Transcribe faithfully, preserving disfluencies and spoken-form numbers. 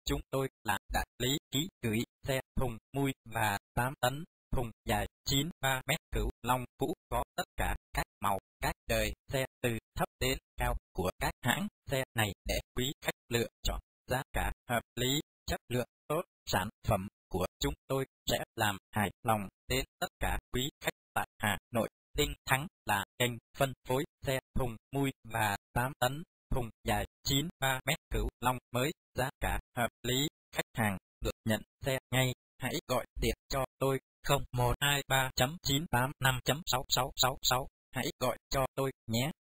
chúng tôi là đại lý ký gửi xe thùng mui và tám tấn, thùng dài chín mươi ba mét Cửu Long cũ có tất cả các màu, các đời xe từ thấp đến cao của các hãng xe này để quý khách lựa chọn. Giá cả hợp lý, chất lượng tốt, sản phẩm của chúng tôi sẽ làm hài lòng đến tất cả quý khách tại Hà Nội. Tinh Thắng là kênh phân phối xe thùng mui và tám tấn, thùng dài chín mươi ba mét Cửu Long mới, giá cả hợp lý, khách hàng được nhận xe ngay. Hãy gọi điện cho tôi không một hai ba chín tám năm sáu sáu sáu sáu, hãy gọi cho tôi nhé.